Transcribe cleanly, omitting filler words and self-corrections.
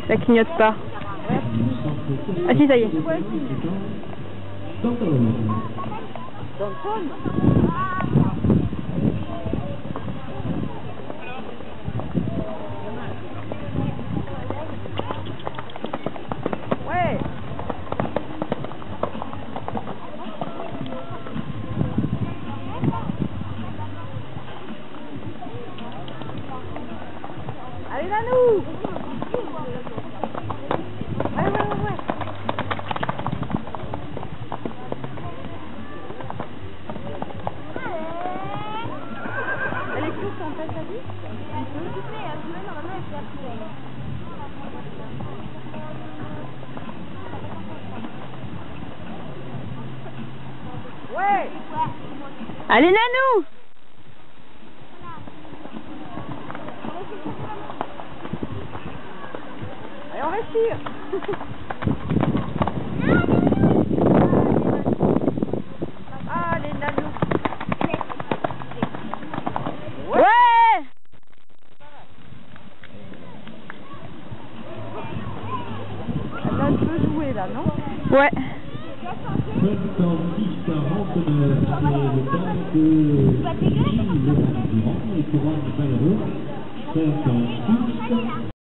Ça clignote pas. Ah si, ça y est. Ouais. Allez, Nanou. Ouais. Elle est courte en fait, t'as vu? Un peu. Normalement, elle fait ouais. Allez, Nanou! Allez, on respire. Allez, Nanou. Ouais! Elle a un peu joué là, non? Ouais. 56-49, c'est le temps que Gilles Le Durand, les couronnes de Palero, 56.